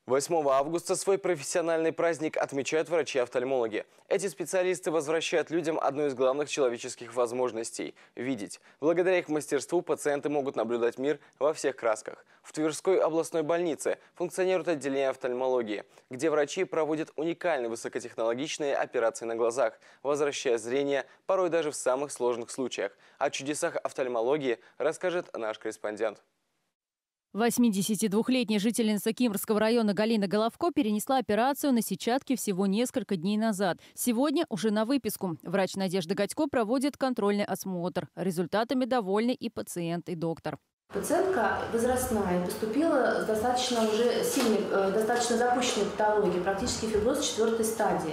8 августа свой профессиональный праздник отмечают врачи-офтальмологи. Эти специалисты возвращают людям одну из главных человеческих возможностей – видеть. Благодаря их мастерству пациенты могут наблюдать мир во всех красках. В Тверской областной больнице функционирует отделение офтальмологии, где врачи проводят уникальные высокотехнологичные операции на глазах, возвращая зрение порой даже в самых сложных случаях. О чудесах офтальмологии расскажет наш корреспондент. 82-летняя жительница Кимрского района Галина Головко перенесла операцию на сетчатке всего несколько дней назад. Сегодня уже на выписку. Врач Надежда Гадько проводит контрольный осмотр. Результатами довольны и пациент, и доктор. Пациентка возрастная, поступила с достаточно уже сильной, достаточно запущенной патологией, практически фиброз 4-й стадии.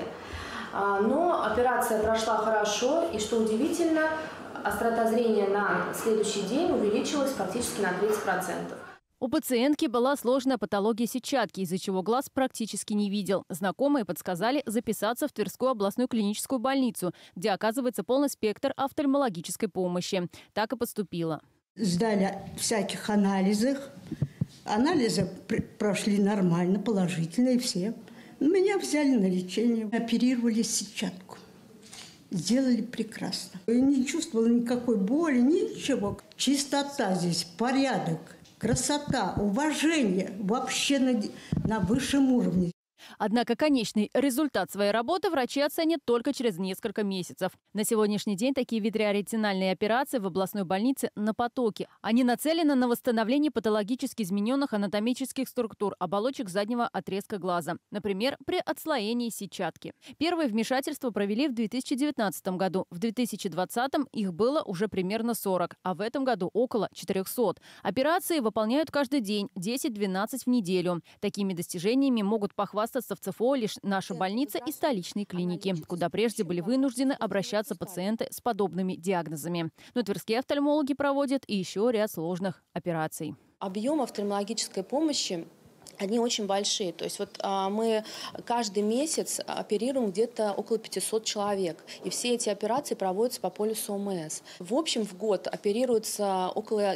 Но операция прошла хорошо, и, что удивительно, острота зрения на следующий день увеличилась практически на 30%. У пациентки была сложная патология сетчатки, из-за чего глаз практически не видел. Знакомые подсказали записаться в Тверскую областную клиническую больницу, где оказывается полный спектр офтальмологической помощи. Так и поступила. Сдали всяких анализов. Анализы прошли нормально, положительные все. Меня взяли на лечение, оперировали сетчатку. Сделали прекрасно. Я не чувствовала никакой боли, ничего. Чистота здесь, порядок. Красота, уважение вообще на высшем уровне. Однако конечный результат своей работы врачи оценят только через несколько месяцев. На сегодняшний день такие витреоретинальные операции в областной больнице на потоке. Они нацелены на восстановление патологически измененных анатомических структур оболочек заднего отрезка глаза. Например, при отслоении сетчатки. Первые вмешательства провели в 2019 году. В 2020 их было уже примерно 40, а в этом году около 400. Операции выполняют каждый день, 10-12 в неделю. Такими достижениями могут похвастаться в ЦФО лишь наша больница и столичные клиники, куда прежде были вынуждены обращаться пациенты с подобными диагнозами. Но тверские офтальмологи проводят и еще ряд сложных операций. Объем офтальмологической помощи они очень большие. То есть мы каждый месяц оперируем где-то около 500 человек. И все эти операции проводятся по полису ОМС. В общем, в год проводится около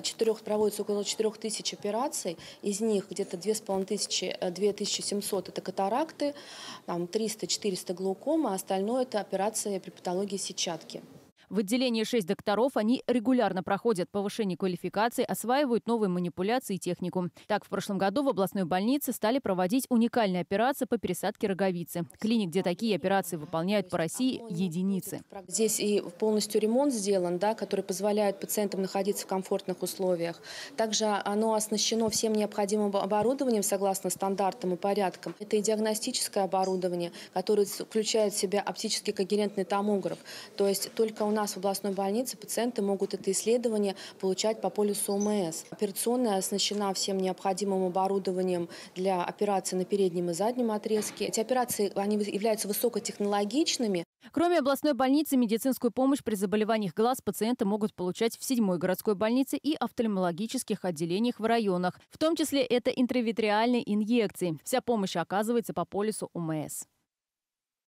4000 операций. Из них где-то 2700 – это катаракты, 300-400 глаукома, а остальное – это операции при патологии сетчатки. В отделении 6 докторов, они регулярно проходят повышение квалификации, осваивают новые манипуляции и технику. Так, в прошлом году в областной больнице стали проводить уникальные операции по пересадке роговицы. Клиник, где такие операции выполняют по России, единицы. Здесь и полностью ремонт сделан, который позволяет пациентам находиться в комфортных условиях. Также оно оснащено всем необходимым оборудованием согласно стандартам и порядкам. Это и диагностическое оборудование, которое включает в себя оптический когерентный томограф. То есть только у нас в областной больнице пациенты могут это исследование получать по полису ОМС. Операционная оснащена всем необходимым оборудованием для операций на переднем и заднем отрезке. Эти операции они являются высокотехнологичными. Кроме областной больницы, медицинскую помощь при заболеваниях глаз пациенты могут получать в 7-й городской больнице и офтальмологических отделениях в районах. В том числе это интравитреальные инъекции. Вся помощь оказывается по полису ОМС.